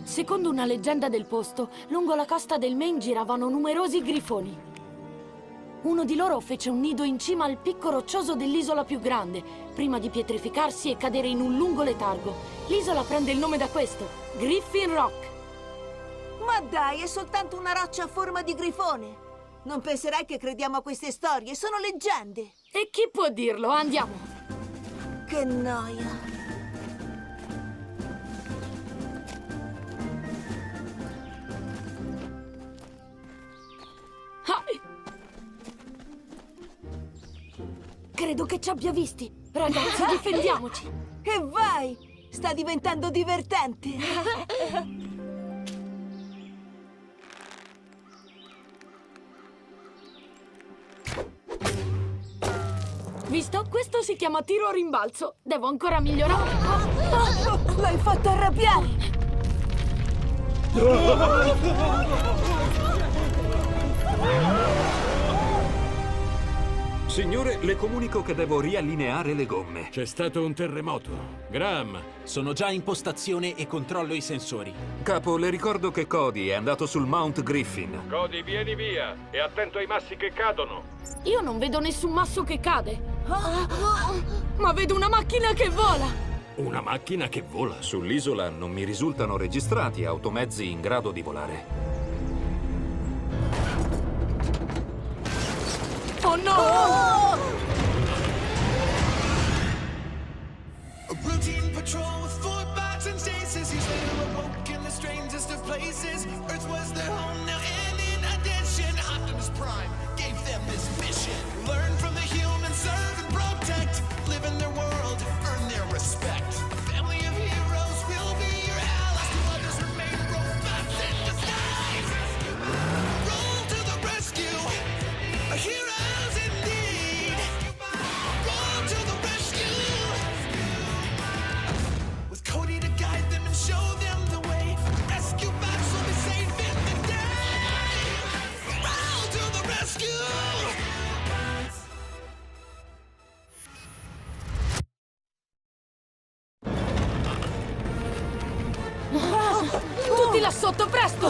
Secondo una leggenda del posto, lungo la costa del Maine giravano numerosi grifoni. Uno di loro fece un nido in cima al picco roccioso dell'isola più grande, prima di pietrificarsi e cadere in un lungo letargo. L'isola prende il nome da questo, Griffin Rock. Ma dai, è soltanto una roccia a forma di grifone. Non penserai che crediamo a queste storie, sono leggende. E chi può dirlo? Andiamo. Che noia. Ah. Credo che ci abbia visti. Ragazzi, difendiamoci. E vai! Sta diventando divertente. Visto? Questo si chiama tiro a rimbalzo. Devo ancora migliorare. L'hai fatto arrabbiare! Signore, le comunico che devo riallineare le gomme. C'è stato un terremoto. Graham, sono già in postazione e controllo i sensori. Capo, le ricordo che Cody è andato sul Mount Griffin. Cody, vieni via e attento ai massi che cadono. Io non vedo nessun masso che cade. Ma vedo una macchina che vola. Una macchina che vola. Sull'isola non mi risultano registrati automezzi in grado di volare. Oh no! A routine patrol with 4 bots and stasis. He's later awoke in the strangest of places. Earth was their home now, and in addition, Optimus Prime gave them this mission: learn from the humans, serve and protect, live in their world, earn their respect. A family of heroes will be your allies. To others remain robots in disguise. Roll to the rescue, a hero. Tutti là sotto, presto!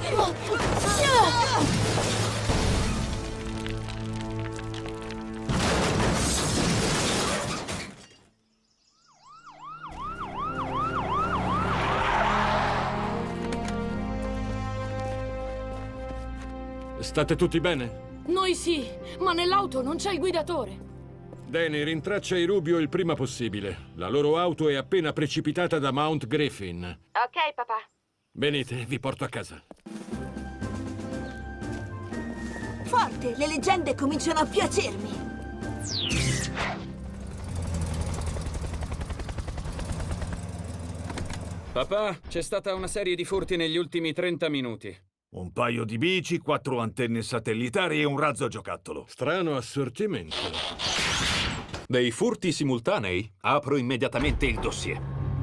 State tutti bene? Noi sì, ma nell'auto non c'è il guidatore. Danny, rintraccia i Rubio il prima possibile. La loro auto è appena precipitata da Mount Griffin. Ok, papà. Venite, vi porto a casa. Forte, le leggende cominciano a piacermi. Papà, c'è stata una serie di furti negli ultimi 30 minuti. Un paio di bici, 4 antenne satellitari e un razzo giocattolo. Strano assortimento. Dei furti simultanei? Apro immediatamente il dossier.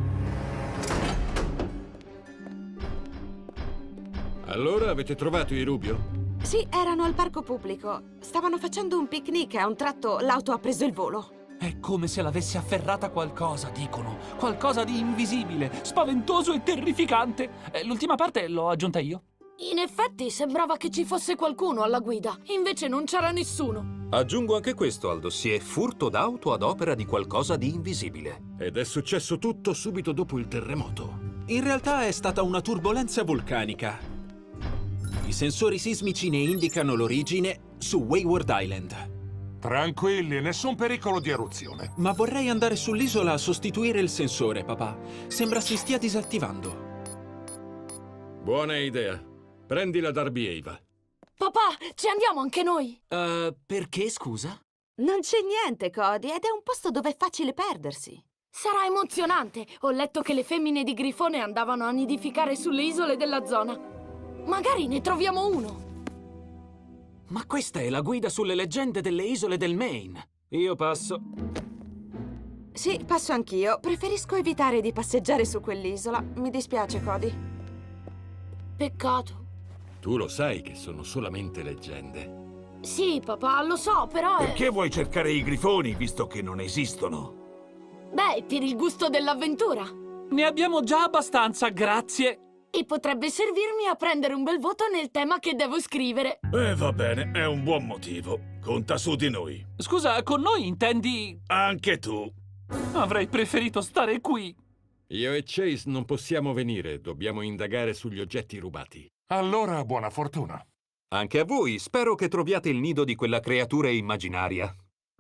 Allora avete trovato i Rubio? Sì, erano al parco pubblico. Stavano facendo un picnic e a un tratto l'auto ha preso il volo. È come se l'avesse afferrata qualcosa, dicono. Qualcosa di invisibile, spaventoso e terrificante. L'ultima parte l'ho aggiunta io. In effetti sembrava che ci fosse qualcuno alla guida, invece non c'era nessuno. Aggiungo anche questo al dossier: furto d'auto ad opera di qualcosa di invisibile. Ed è successo tutto subito dopo il terremoto. In realtà è stata una turbolenza vulcanica. I sensori sismici ne indicano l'origine su Wayward Island. Tranquilli, nessun pericolo di eruzione. Ma vorrei andare sull'isola a sostituire il sensore, papà. Sembra si stia disattivando. Buona idea. Prendi la Darby Eva. Papà, ci andiamo anche noi? Perché, scusa? Non c'è niente, Cody, ed è un posto dove è facile perdersi. Sarà emozionante. Ho letto che le femmine di grifone andavano a nidificare sulle isole della zona. Magari ne troviamo uno. Ma questa è la guida sulle leggende delle isole del Maine. Io passo. Sì, passo anch'io. Preferisco evitare di passeggiare su quell'isola. Mi dispiace, Cody. Peccato. Tu lo sai che sono solamente leggende. Sì, papà, lo so, però Perché vuoi cercare i grifoni, visto che non esistono? Beh, per il gusto dell'avventura. Ne abbiamo già abbastanza, grazie. E potrebbe servirmi a prendere un bel voto nel tema che devo scrivere. Va bene, è un buon motivo. Conta su di noi. Scusa, con noi intendi... Anche tu. Avrei preferito stare qui. Io e Chase non possiamo venire, dobbiamo indagare sugli oggetti rubati. Allora, buona fortuna. Anche a voi, spero che troviate il nido di quella creatura immaginaria.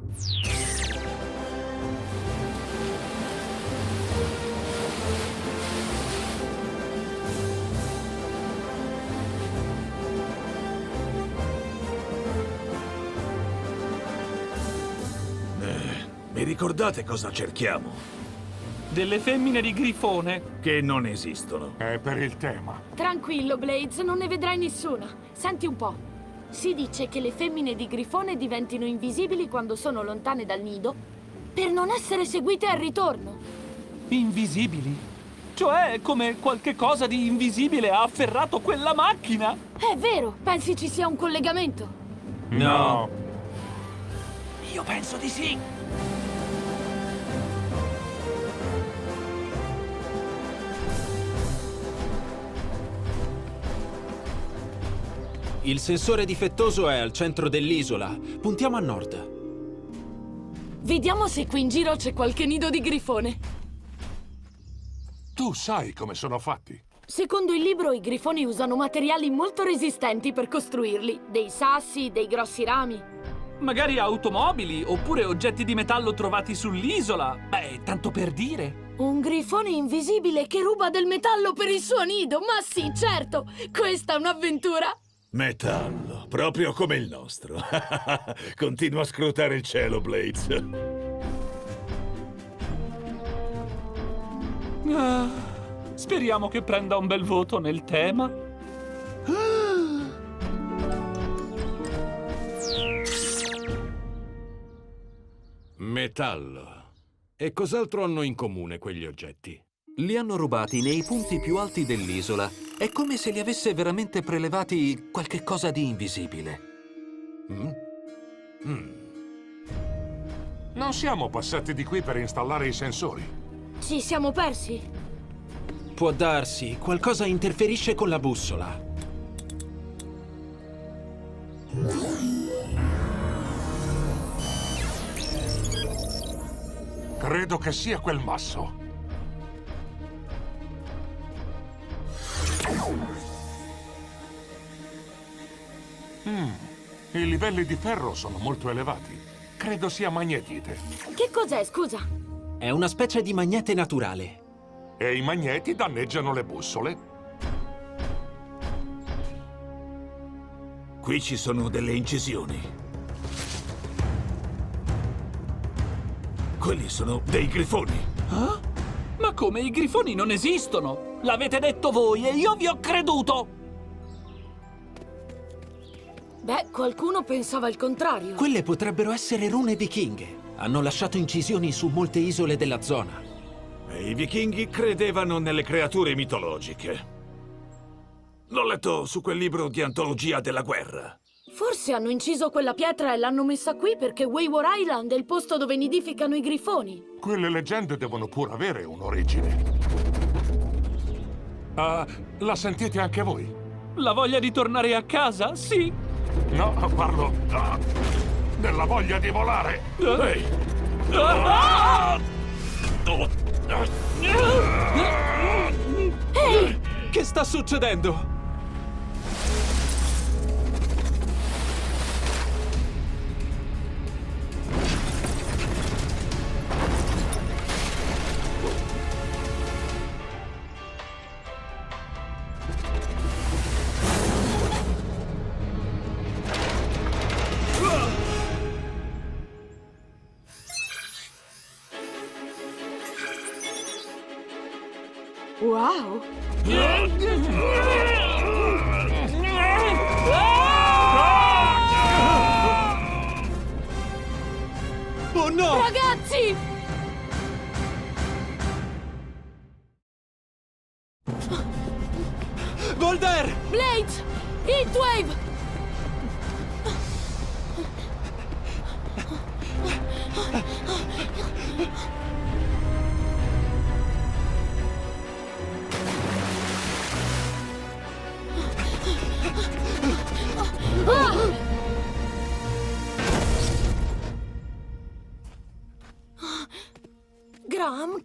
Mi ricordate cosa cerchiamo? Delle femmine di grifone. Che non esistono. È per il tema. Tranquillo, Blades, non ne vedrai nessuna. Senti un po'. Si dice che le femmine di grifone diventino invisibili quando sono lontane dal nido per non essere seguite al ritorno. Invisibili? Cioè, come qualche cosa di invisibile ha afferrato quella macchina? È vero, pensi ci sia un collegamento? No. Io penso di sì. Il sensore difettoso è al centro dell'isola. Puntiamo a nord. Vediamo se qui in giro c'è qualche nido di grifone. Tu sai come sono fatti. Secondo il libro, i grifoni usano materiali molto resistenti per costruirli. Dei sassi, dei grossi rami. Magari automobili, oppure oggetti di metallo trovati sull'isola. Beh, tanto per dire. Un grifone invisibile che ruba del metallo per il suo nido. Ma sì, certo! Questa è un'avventura! Metallo, proprio come il nostro. Continua a scrutare il cielo, Blades. Speriamo che prenda un bel voto nel tema. Metallo. E cos'altro hanno in comune quegli oggetti? Li hanno rubati nei punti più alti dell'isola. È come se li avesse veramente prelevati qualche cosa di invisibile. Non siamo passati di qui per installare i sensori. Ci siamo persi? Può darsi. Qualcosa interferisce con la bussola. Credo che sia quel masso. I livelli di ferro sono molto elevati. Credo sia magnetite. Che cos'è, scusa? È una specie di magnete naturale. E i magneti danneggiano le bussole. Qui ci sono delle incisioni. Quelli sono dei grifoni. Ma come? I grifoni non esistono! L'avete detto voi e io vi ho creduto! Beh, qualcuno pensava il contrario. Quelle potrebbero essere rune vichinghe. Hanno lasciato incisioni su molte isole della zona. E i vichinghi credevano nelle creature mitologiche. L'ho letto su quel libro di antologia della guerra. Forse hanno inciso quella pietra e l'hanno messa qui perché Wayward Island è il posto dove nidificano i grifoni. Quelle leggende devono pure avere un'origine. La sentite anche voi? La voglia di tornare a casa? Sì! No, parlo della voglia di volare. Ehi! Ehi! Che sta succedendo? Wow! Oh no! Ragazzi! Volder! Blades! Heatwave!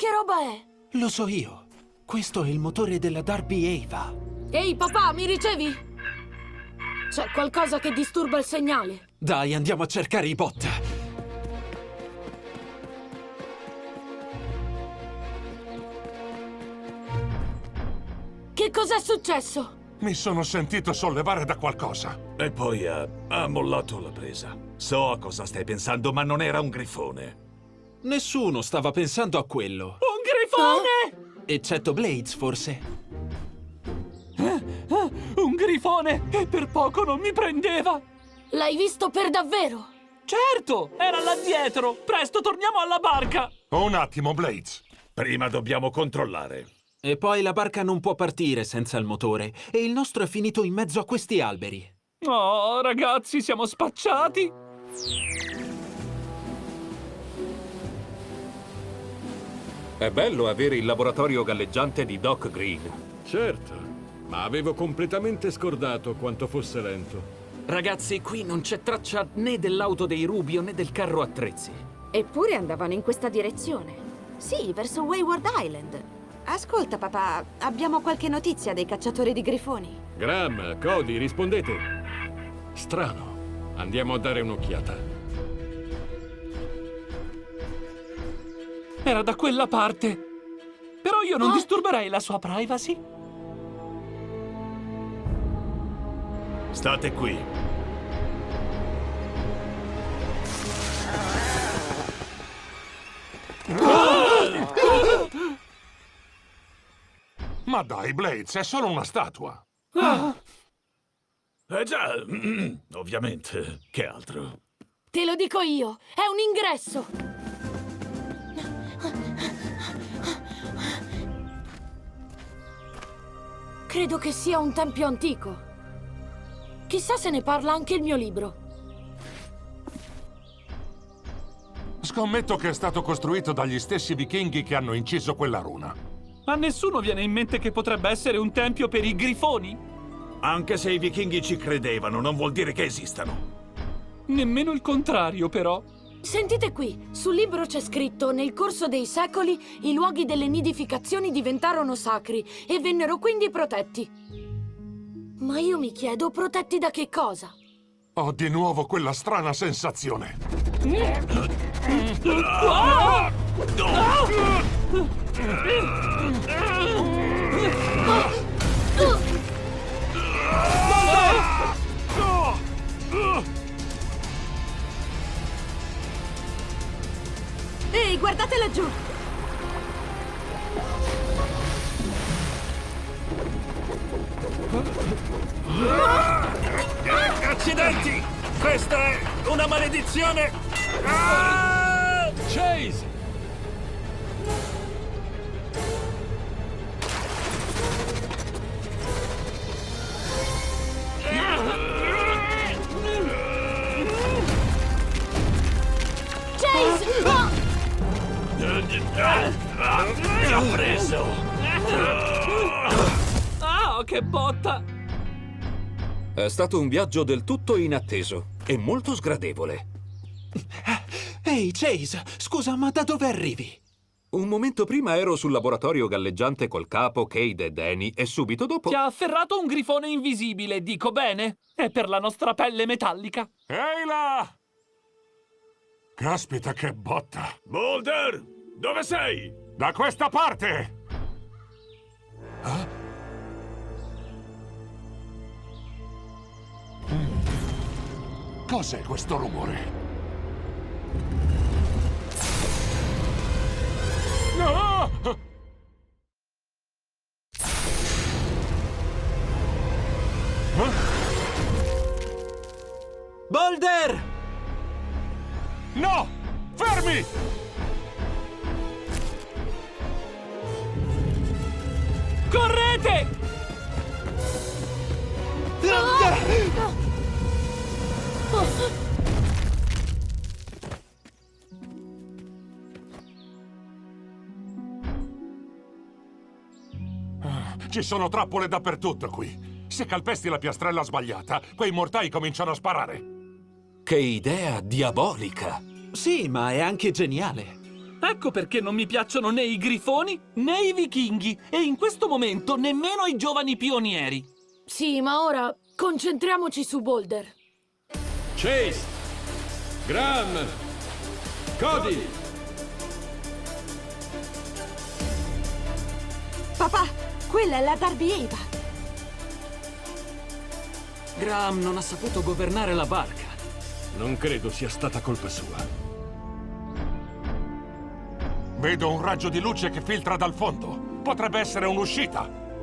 che roba è? Lo so io. Questo è il motore della Darby Ava. Ehi, papà, mi ricevi? C'è qualcosa che disturba il segnale. Dai, andiamo a cercare i bot. Che cos'è successo? Mi sono sentito sollevare da qualcosa. E poi ha mollato la presa. So a cosa stai pensando, ma non era un grifone. Nessuno stava pensando a quello. Un grifone! Eccetto Blades, forse. Un grifone! E per poco non mi prendeva! L'hai visto per davvero? Certo! Era là dietro! Presto, torniamo alla barca! Un attimo, Blades. Prima dobbiamo controllare. E poi la barca non può partire senza il motore. E il nostro è finito in mezzo a questi alberi. Oh, ragazzi, siamo spacciati! È bello avere il laboratorio galleggiante di Doc Green. Certo, ma avevo completamente scordato quanto fosse lento. Ragazzi, qui non c'è traccia né dell'auto dei Rubio né del carro attrezzi. Eppure andavano in questa direzione. Sì, verso Wayward Island. Ascolta, papà, abbiamo qualche notizia dei cacciatori di grifoni? Graham, Cody, rispondete. Strano. Andiamo a dare un'occhiata. Era da quella parte. Però io non disturberei la sua privacy. State qui. Ma dai, Blades, è solo una statua. Già, ovviamente. Che altro? Te lo dico io, è un ingresso. Credo che sia un tempio antico. Chissà se ne parla anche il mio libro. Scommetto che è stato costruito dagli stessi vichinghi che hanno inciso quella runa. A nessuno viene in mente che potrebbe essere un tempio per i grifoni? Anche se i vichinghi ci credevano, non vuol dire che esistano. Nemmeno il contrario, però. Sentite qui, sul libro c'è scritto: nel corso dei secoli i luoghi delle nidificazioni diventarono sacri e vennero quindi protetti. Ma io mi chiedo, protetti da che cosa? Ho di nuovo quella strana sensazione. Ehi, guardate laggiù! Accidenti! Questa è una maledizione! Chase! Chase! No! Mi ha preso! Ah, che botta! È stato un viaggio del tutto inatteso e molto sgradevole. Ehi, Chase, scusa, ma da dove arrivi? Un momento prima ero sul laboratorio galleggiante col capo, Cade e Danny, e subito dopo... Ti ha afferrato un grifone invisibile, dico bene? È per la nostra pelle metallica. Ehi là! Caspita, che botta! Boulder! Dove sei? Da questa parte! Cos'è questo rumore? No! Boulder! No! Fermi! Correte! Ci sono trappole dappertutto qui. Se calpesti la piastrella sbagliata, quei mortai cominciano a sparare. Che idea diabolica! Sì, ma è anche geniale. Ecco perché non mi piacciono né i grifoni né i vichinghi. E in questo momento nemmeno i giovani pionieri. Sì, ma ora concentriamoci su Boulder. Chase! Graham! Cody! Papà, quella è la Darby Eva. Graham non ha saputo governare la barca. Non credo sia stata colpa sua. Vedo un raggio di luce che filtra dal fondo. Potrebbe essere un'uscita.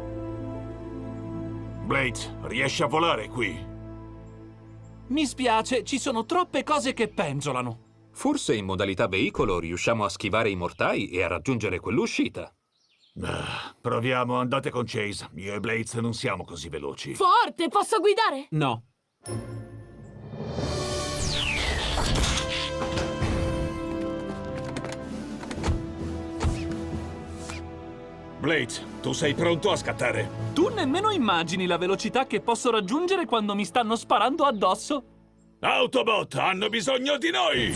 Blades, riesci a volare qui? Mi spiace, ci sono troppe cose che penzolano. Forse in modalità veicolo riusciamo a schivare i mortai e a raggiungere quell'uscita. Proviamo, andate con Chase. Io e Blades non siamo così veloci. Forte, posso guidare? No. Blades, tu sei pronto a scattare? Tu nemmeno immagini la velocità che posso raggiungere quando mi stanno sparando addosso. Autobot, hanno bisogno di noi!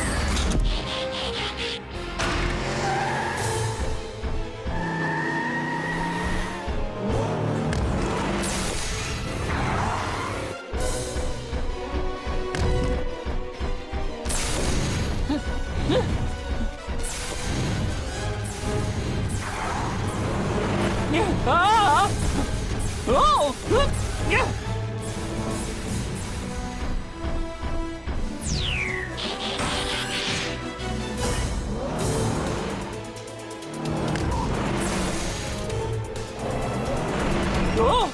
Ah! Oh! Oh!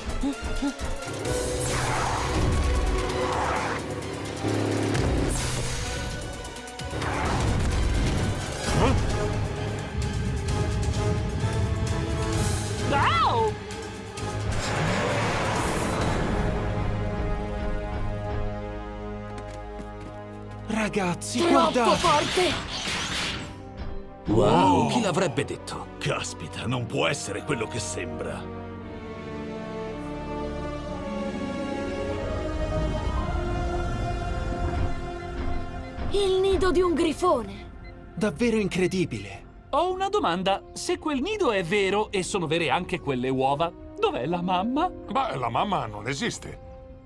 Au! Ragazzi, Troppo guardate! forte! Wow! Chi l'avrebbe detto? Caspita, non può essere quello che sembra. Il nido di un grifone! Davvero incredibile! Ho una domanda. Se quel nido è vero e sono vere anche quelle uova, dov'è la mamma? Beh, la mamma non esiste.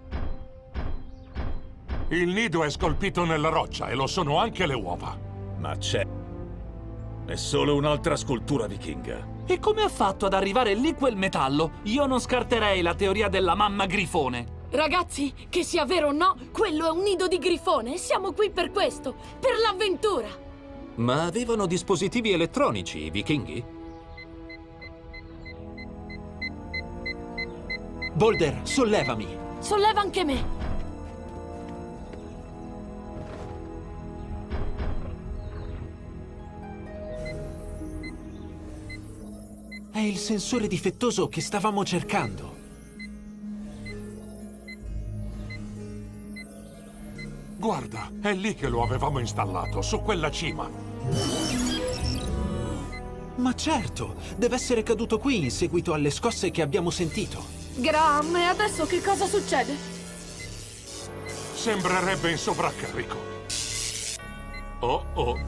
Il nido è scolpito nella roccia e lo sono anche le uova. Ma c'è. È solo un'altra scultura vichinga. E come ha fatto ad arrivare lì quel metallo? Io non scarterei la teoria della mamma grifone. Ragazzi, che sia vero o no, quello è un nido di grifone e siamo qui per questo, per l'avventura! Ma avevano dispositivi elettronici, i vichinghi? Boulder, sollevami! Solleva anche me! È il sensore difettoso che stavamo cercando. Guarda, è lì che lo avevamo installato, su quella cima. Ma certo, deve essere caduto qui in seguito alle scosse che abbiamo sentito. Graham, e adesso che cosa succede? Sembrerebbe in sovraccarico. Oh oh.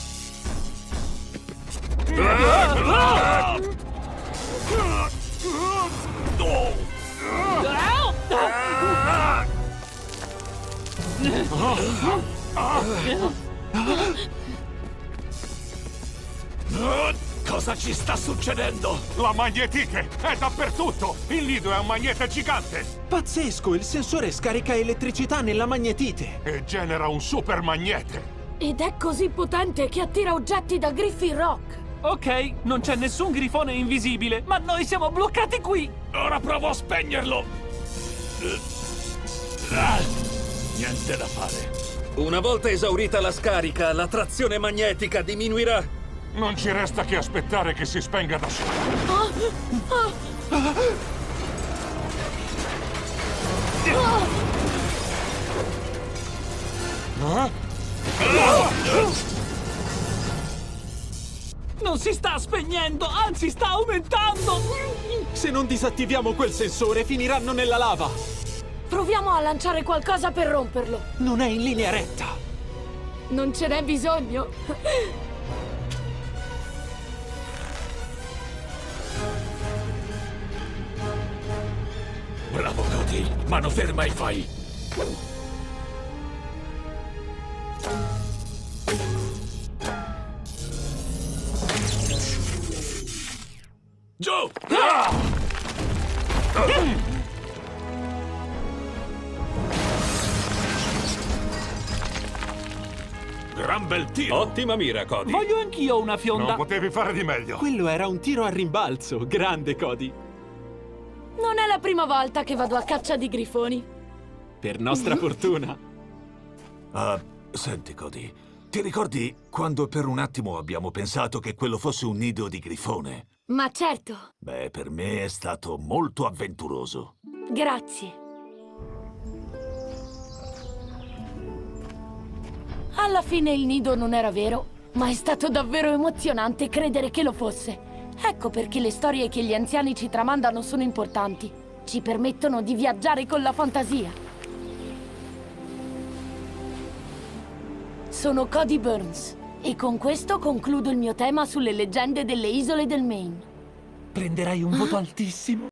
Cosa ci sta succedendo? La magnetite è dappertutto! Il nido è un magnete gigante! Pazzesco, il sensore scarica elettricità nella magnetite. E genera un super magnete! Ed è così potente che attira oggetti da Griffin Rock! Ok, non c'è nessun grifone invisibile, ma noi siamo bloccati qui! Ora provo a spegnerlo! Niente da fare. Una volta esaurita la scarica, la trazione magnetica diminuirà. Non ci resta che aspettare che si spenga da solo. Non si sta spegnendo, anzi sta aumentando! Se non disattiviamo quel sensore, finiranno nella lava. Proviamo a lanciare qualcosa per romperlo. Non è in linea retta. Non ce n'è bisogno. Cody, mano ferma e fai. Giù! Gran bel tiro! Ottima mira, Cody. Voglio anch'io una fionda. Non potevi fare di meglio. Quello era un tiro a rimbalzo. Grande, Cody. Non è la prima volta che vado a caccia di grifoni. Per nostra fortuna. Senti, Cody, ti ricordi quando per un attimo abbiamo pensato che quello fosse un nido di grifone? Ma certo, Beh, per me è stato molto avventuroso. grazie. Alla fine il nido non era vero, ma è stato davvero emozionante credere che lo fosse. Ecco perché le storie che gli anziani ci tramandano sono importanti. Ci permettono di viaggiare con la fantasia. Sono Cody Burns e con questo concludo il mio tema sulle leggende delle isole del Maine. Prenderai un voto altissimo.